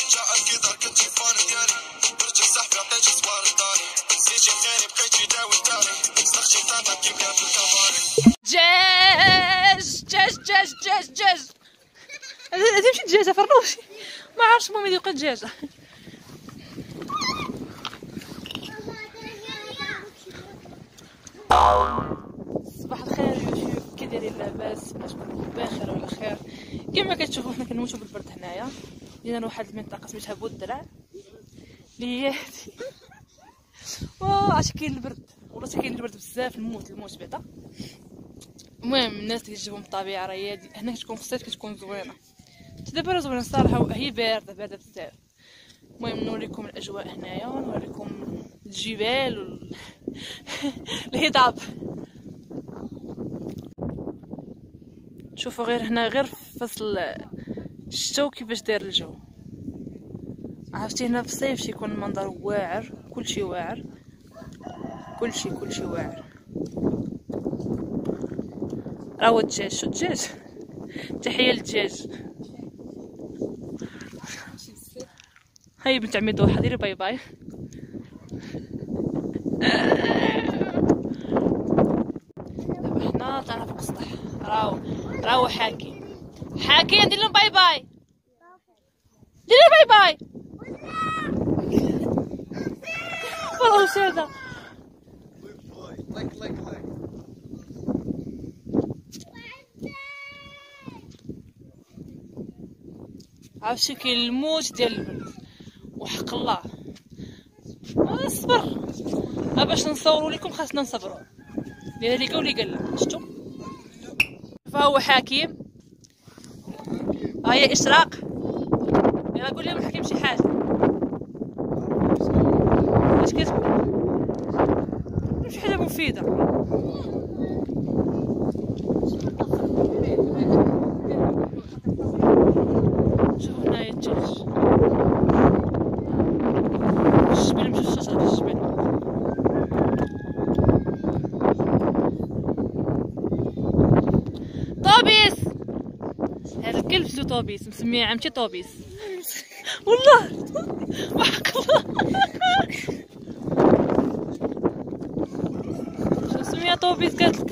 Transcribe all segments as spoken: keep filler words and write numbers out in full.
دجاج دجاج دجاج دجاج دجاج هذه ماشي دجاجه فرنوشي ما عرفتش المهم يدير دجاجه. صباح الخير يوتيوب، كي دايرين لاباس؟ تكونوا بخير وعلى خير. كما كتشوفوا حنا كنموتوا بالبرد هنايا، جينا لواحد المنطقه سميتها بودرع اللي هي هادي. واه عرفتي كاين البرد والله كاين البرد بزاف، الموت الموت بعدا. المهم الناس اللي كتجيبهم الطبيعه راه هي هنا كتكون في الصيف كتكون زوينه، دابا راه زوينه الصراحه، هي بارده بارده بزاف. المهم نوريكم الاجواء هنايا ونوريكم الجبال وال... الهضاب. شوفوا غير هنا غير في فصل الشتاء كيفاش داير الجو. عرفتي هنا في الصيف تيكون المنظر واعر، كلشي واعر كلشي كلشي واعر. راه هو الدجاج، شو الدجاج، تحيه للدجاج. هاي بنت عمي ضحى ديري باي باي. دابا حنا طلعنا فوق السطح، راهو راهو حاكي حاكي ندير لهم باي باي، ديري باي باي. والله ساده عرفتي كاين الموت ديال البرد وحق الله. اصبر باش نصوروا لكم خاصنا نصبروا، اللي هذيك واللي قال شفتوا. فهو حكيم، ها هي اشراق. يلا قول لهم الحكيم شي حاجه. اش كتقول؟ شي حاجه مفيده. شوفوا هنايا الدجاج، الجبل مشى الشجره في الجبل. طوبيس، هذا الكلب سلو طوبيس، مسميه عمتي طوبيس. والله وحق الله شو سميها طوبيس قالتلك.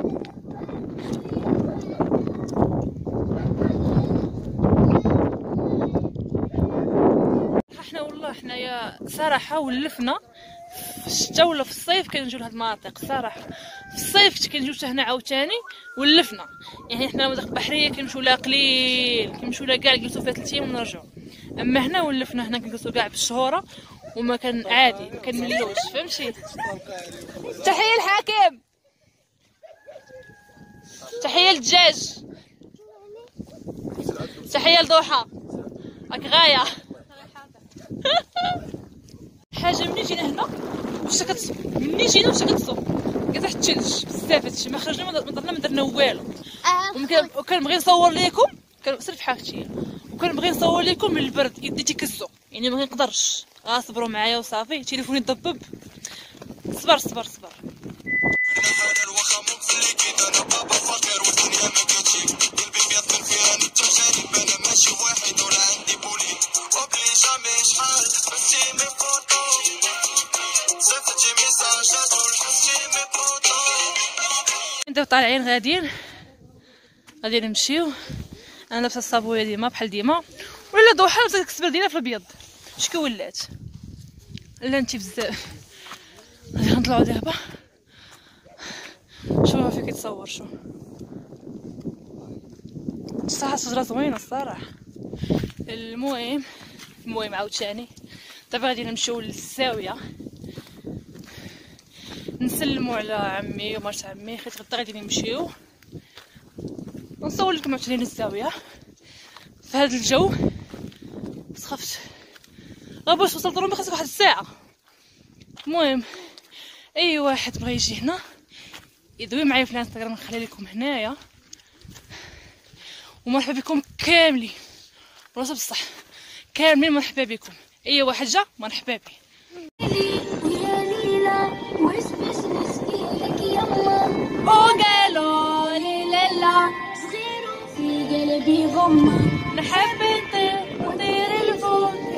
احنا والله حنايا صراحه ولفنا في الشتاء ولا في الصيف كنجيو لهاد المناطق. صراحه في الصيف كنت كنجيو حتى هنا عاوتاني ولفنا، يعني حنا المناطق البحريه كنمشيو لها قليل، كنمشيو لها كاع نجلسو فيها ثلاث ايام ونرجعو. اما هنا ولفنا، هنا كنجلسو كاع بالشهوره وما كان عادي ما كنملوش، فهمتي. تحيه الحاكم، تحيه للدجاج، تحيه لضحى راك غايه. حاجه ملي جينا هنا وشتا كتصب، ملي جينا وشتا كتصب كتحت الثلج بزاف. هادشي ما خرجنا ما درنا ما درنا والو. وكنبغي نصور لكم سير في حاجتي، وكنبغي نصور لكم من البرد يدي تيكزو، يعني ما نقدرش. غاصبروا معايا وصافي، تليفوني ضبب. صبر صبر صبر. دابا طالعين غاديين غادي نمشيو. انا لابسه الصابويه ديما بحال ديما، ولا ضحى لابسه ديك السبل ديالها في الابيض. شكون ولات لا انتي بزاف. غادي نطلعو دابا. شوفوا فين كيتصور. شو الصراحه الشجره زوينه الصراحه. المهم المهم عاوتاني دابا غادي نمشيو للزاويه نسلموا على عمي ومرت عمي، حيت غدا غادي نمشيو ونصور لكم عاوتاني الزاويه في هذا الجو. بس خفت غير باش وصلت رومي خاصك واحد الساعه. المهم اي واحد بغى يجي هنا يدوي معايا في الانستغرام نخلي لكم هنايا. ومرحبا بكم كاملين، والله بصح كاملين مرحبا بكم. اي واحد جا مرحبا به. وقالوا لي لالا صغير في قلبي غمة، نحب نطير ونطير الفوق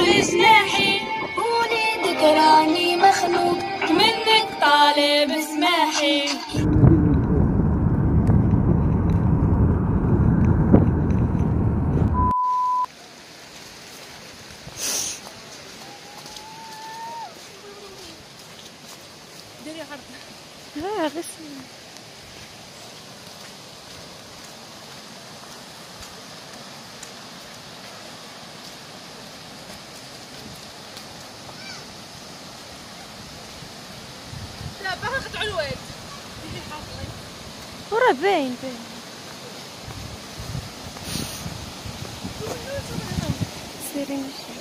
بجناحي وليدك راني مخلوق منك طالب اسماحي. ديري عرض. لا غسل. لا باغا قطعوا الواد. وراه باين باين. سيري نمشي.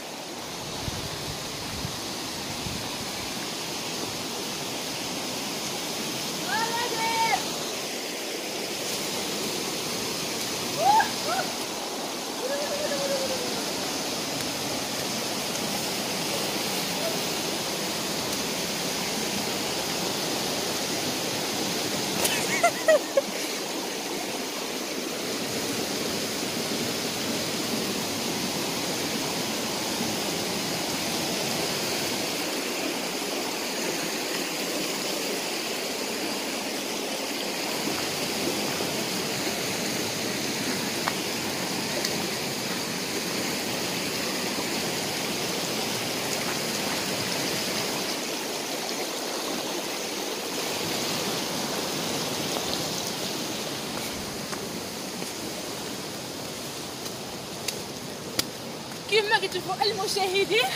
كما كتشوفوا المشاهدين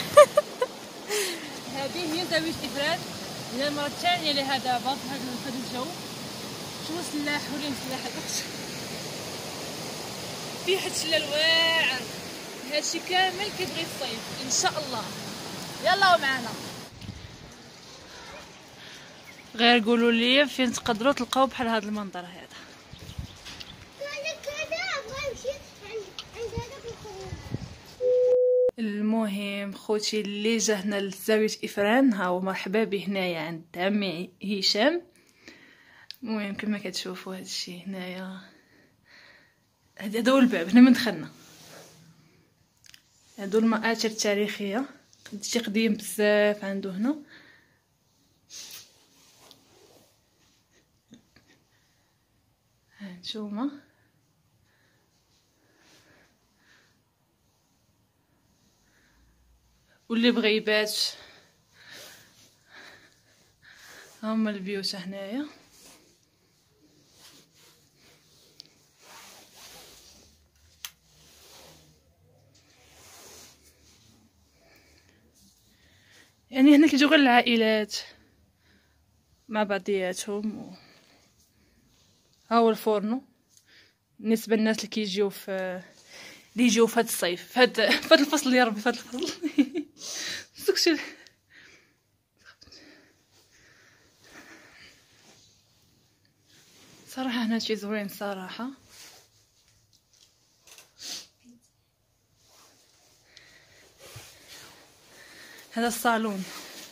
هذه هي زاوية إفران. هي المرة الثانية لها دابا في هذا هذا الجو. شوفوا السلاح وريهم السلاح هذاك فيه واحد الشلال واعر. هادشي كامل كيبغي الصيف ان شاء الله. يلا معنا. غير قولوا لي فين تقدروا تلقاو بحال هذا المنظر هذا. المهم خوتي اللي جا هنا لزاوية إفران ها هو مرحبا به هنايا عند عمي هشام. المهم كما كتشوفوا هادشي هنايا هذا هو الباب. هنا من دخلنا هادو المآثر التاريخية شي قديم بزاف عنده هنا. هانتوما واللي بغى يبات هما البيوت هنايا. يعني هنا كيجيو غير العائلات مع بعضياتهم و... ها هو الفورنو بالنسبه للناس اللي كيجيو في اللي يجيو في هذا الصيف في هذا في هذا الفصل يا ربي في هذا الفصل داكشي صراحه هنا شي زوين صراحه. هذا الصالون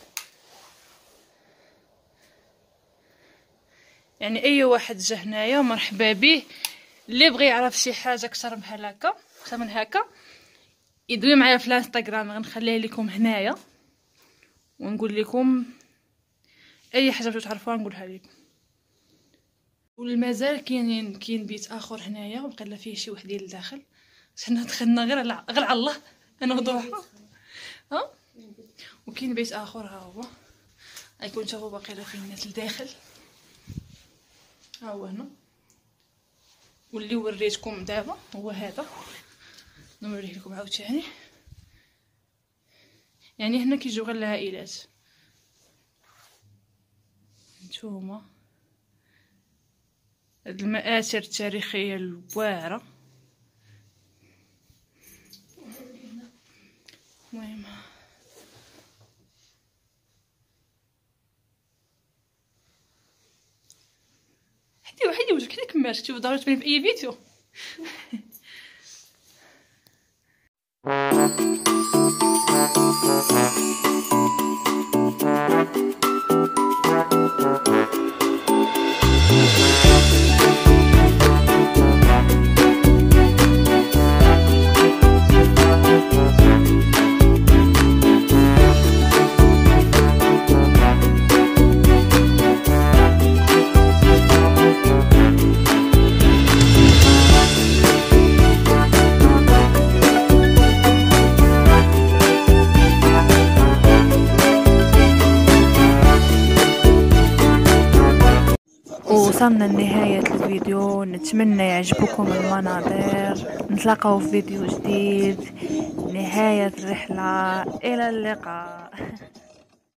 يعني اي واحد جا هنايا مرحبا به. اللي بغى يعرف شي حاجه اكثر بحال هكا اكثر من هكا يدوي معايا في الانستغرام غنخليها لكم هنايا ونقول لكم اي حاجه بغيتو تعرفوها نقولها لكم. والمازال كاينين كاين بيت اخر هنايا وبقى لنا فيه شي وحدين لداخل. حنا دخلنا غير على غير على الله انا وضوحه. ها وكاين بيت اخر ها هو غيكون شافوا باقي راه فيه الناس لداخل. ها هو هنا واللي وريتكم دابا هو هذا نوريه لكم عاوتاني. يعني هنا كيجيو غير العائلات. نتوما هاد المآثر التاريخيه الواعره. المهم حدي وحدي وجهك حدي كملت تشوف ضروري تبين في اي فيديو. وصلنا لنهاية الفيديو، نتمنى يعجبكم المناظر. نتلاقاو في فيديو جديد، نهاية الرحلة، إلى اللقاء.